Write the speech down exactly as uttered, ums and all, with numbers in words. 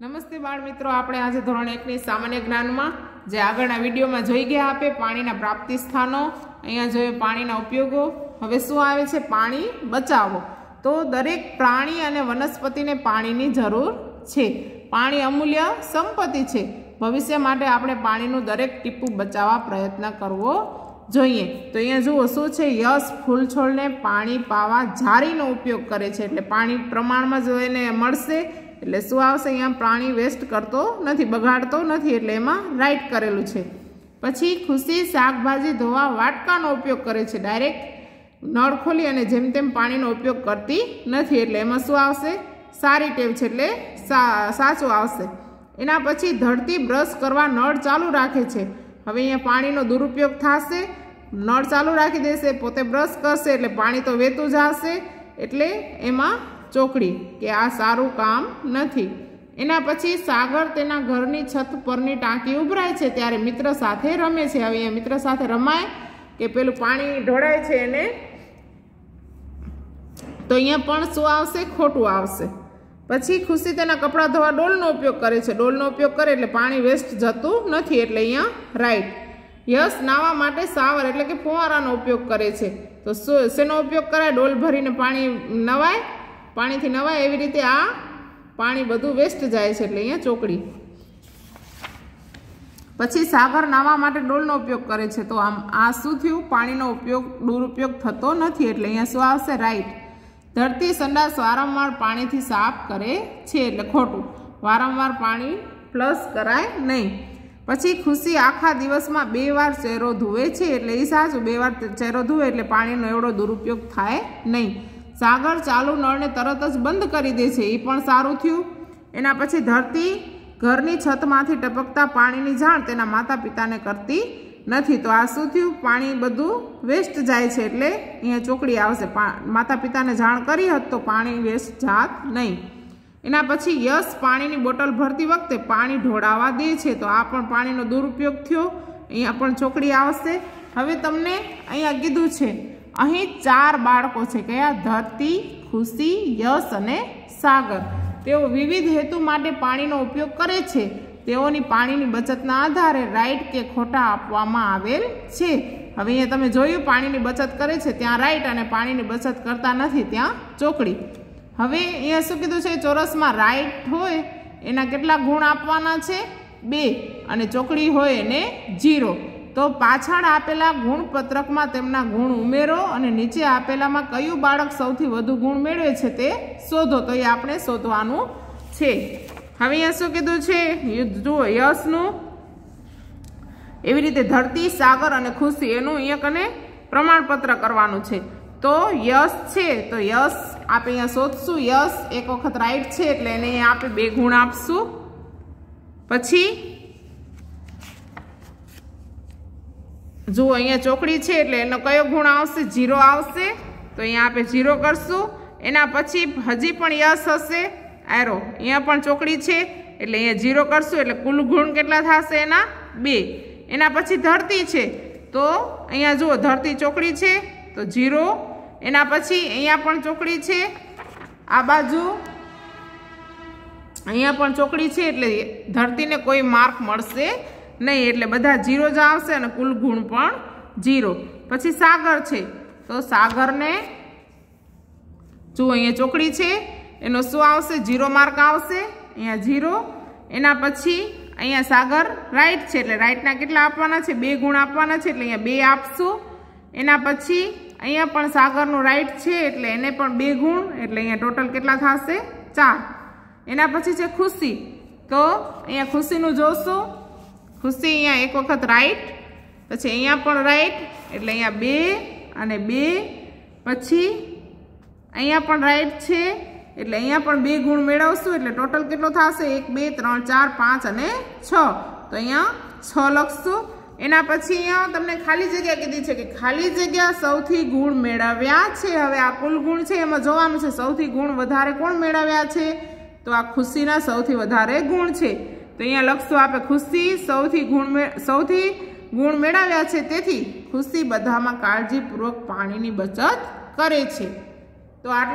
नमस्ते बाळ मित्रों, આપણે આજે ધોરણ એક ની સામાન્ય જ્ઞાનમાં જે આગળના વિડિયોમાં જોઈ ગયા આપે પાણીના પ્રાપ્તિ સ્થાનો, અહીંયા જોયું પાણીના ઉપયોગો। હવે શું આવે છે? પાણી બચાવો। તો દરેક પ્રાણી અને વનસ્પતિને પાણીની જરૂર છે। પાણી અમૂલ્ય સંપત્તિ છે। ભવિષ્ય માટે આપણે પાણીનું દરેક ટીપું બચાવવા પ્રયત્ન કરવો જોઈએ। તો અહીંયા જુઓ શું છે? યશ ફૂલછોડને પાણી પાવા જારીનો ઉપયોગ કરે છે, એટલે પાણી પ્રમાણમાં જો એને મળશે એટલે શું આવશે? અહીંયા પાણી વેસ્ટ કરતો નથી, બગાડતો નથી, એટલે એમાં રાઈટ કરેલું છે। પછી ખુશી શાકભાજી ધોવા વાટકાનો ઉપયોગ કરે છે, ડાયરેક્ટ નળ ખોલી અને જેમ તેમ પાણીનો ઉપયોગ કરતી નથી, એટલે એમાં શું આવશે? સારી ટેવ છે, એટલે સાચું આવશે। એના પછી ધરતી બ્રશ કરવા નળ ચાલુ રાખે છે। હવે અહીંયા પાણીનો દુરુપયોગ થશે, નળ ચાલુ રાખી દેશે, પોતે બ્રશ કરશે એટલે પાણી તો વહેતું જ આવશે, એટલે એમાં ચોકડી કે આ સારું કામ નથી। એના પછી સાગર તેના ઘરની છત પરની ટાંકી ઉભરાય છે ત્યારે મિત્ર સાથે રમે છે। હવે અહીંયા મિત્ર સાથે રમાય કે પેલું પાણી ઢોળાય છે એને, તો અહીંયા પણ શું આવશે? ખોટું આવશે। પછી ખુશી તેના કપડાં ધોવા ડોલનો ઉપયોગ કરે છે, ડોલનો ઉપયોગ કરે એટલે પાણી વેસ્ટ જતું નથી, એટલે અહીંયા રાઈટ। યશ નાવા માટે સાવર એટલે કે ફુવારાનો ઉપયોગ કરે છે, તો શેનો ઉપયોગ કરાય? ડોલ ભરીને પાણી નવાય, પાણીથી નવાય, એવી રીતે આ પાણી બધું વેસ્ટ જાય છે, એટલે અહીંયા ચોકડી। પછી સાગર નાવા માટે ડોલનો ઉપયોગ કરે છે, તો આમ આ શું થયું? પાણીનો ઉપયોગ દુરુપયોગ થતો નથી, એટલે અહીંયા શું આવશે? રાઈટ। ધરતી સંડાસ વારંવાર પાણીથી સાફ કરે છે, એટલે ખોટું, વારંવાર પાણી પ્લસ કરાય નહીં। પછી ખુશી આખા દિવસમાં બે વાર ચહેરો ધુએ છે, એટલે એ સાચું, બે વાર ચહેરો ધુએ એટલે પાણીનો એવડો દુરુપયોગ થાય નહીં। સાગર ચાલુ નળને તરત જ બંધ કરી દે છે, એ પણ સારું થયું। એના પછી ધરતી ઘરની છતમાંથી ટપકતા પાણીની જાણ તેના માતા પિતાને કરતી નથી, તો આ શું થયું? પાણી બધું વેસ્ટ જાય છે, એટલે અહીંયા ચોકડી આવશે। માતા પિતાને જાણ કરી હોત તો પાણી વેસ્ટ જાત નહીં। એના પછી યશ પાણીની બોટલ ભરતી વખતે પાણી ઢોળાવા દે છે, તો આ પણ પાણીનો દુરુપયોગ થયો, અહીંયા પણ ચોકડી આવશે। હવે તમને અહીંયા કીધું છે અહીં ચાર બાળકો છે, કયા? ધરતી, ખુશી, યશ અને સાગર। તેઓ વિવિધ હેતુ માટે પાણીનો ઉપયોગ કરે છે, તેઓની પાણીની બચતના આધારે રાઈટ કે ખોટા આપવામાં આવેલ છે। હવે અહીંયા તમે જોયું પાણીની બચત કરે છે ત્યાં રાઈટ, અને પાણીની બચત કરતા નથી ત્યાં ચોકડી। હવે અહીંયા શું કીધું છે? ચોરસમાં રાઈટ હોય એના કેટલા ગુણ આપવાના છે? બે, અને ચોકડી હોય એને જીરો। તો પાછળ આપેલા ગુણપત્રકમાં તેમના ગુણ ઉમેરો અને નીચે આપેલામાં કયું બાળક સૌથી વધુ ગુણ મેળવે છે તે શોધો, તો એ આપણે શોધવાનું છે। હવે અહીંયા શું કીધું છે? જુઓ યશનું એવી રીતે ધરતી, સાગર અને ખુશી એનું અહીંયા કને પ્રમાણપત્ર કરવાનું છે। તો યશ છે, તો યશ આપણે અહીંયા શોધશું। યશ એક વખત રાઈટ છે એટલે એને આપણે બે ગુણ આપશું। પછી જુઓ અહીંયા ચોકડી છે એટલે એનો કયો ગુણ આવશે? જીરો આવશે, તો અહીંયા આપણે જીરો કરશું। એના પછી હજી પણ યશ હશે, એરો અહીંયા પણ ચોકડી છે એટલે અહીંયા જીરો કરશું, એટલે કુલ ગુણ કેટલા થશે? એના બે। એના પછી ધરતી છે, તો અહીંયા જુઓ ધરતી ચોકડી છે તો જીરો। એના પછી અહીંયા પણ ચોકડી છે, આ બાજુ અહીંયા પણ ચોકડી છે એટલે ધરતીને કોઈ માર્ક મળશે નહીં, એટલે બધા જીરો જ આવશે અને કુલ ગુણ પણ જીરો। પછી સાગર છે, તો સાગરને જુઓ અહીંયા ચોકડી છે એનો શું આવશે? જીરો માર્ક આવશે, અહીંયા જીરો। એના પછી અહીંયા સાગર રાઈટ છે એટલે રાઈટના કેટલા આપવાના છે? બે ગુણ આપવાના છે, એટલે અહીંયા બે આપશું। એના પછી અહીંયા પણ સાગરનું રાઈટ છે એટલે એને પણ બે ગુણ, એટલે અહીંયા ટોટલ કેટલા થશે? ચાર। એના પછી છે ખુશી, તો અહીંયા ખુશીનું જોશું। ખુશી અહીંયા એક વખત રાઈટ, પછી અહીંયા પણ રાઈટ એટલે અહીંયા બે અને બે। પછી અહીંયા પણ રાઈટ છે એટલે અહીંયા પણ બે ગુણ મેળવશું, એટલે ટોટલ કેટલો થશે? એક, બે, ત્રણ, ચાર, પાંચ અને છ, તો અહીંયા છ લખશું। એના પછી અહીંયા તમને ખાલી જગ્યા કીધી છે કે ખાલી જગ્યા સૌથી ગુણ મેળવ્યા છે। હવે આ કુલ ગુણ છે એમાં જોવાનું છે સૌથી ગુણ વધારે કોણ મેળવ્યા છે? તો આ ખુશીના સૌથી વધારે ગુણ છે, તો અહીંયા લખશું આપણે ખુશી સૌથી ગુણ સૌથી ગુણ મેળવ્યા છે, તેથી ખુશી બધામાં કાળજીપૂર્વક પાણીની બચત કરે છે। તો આટલું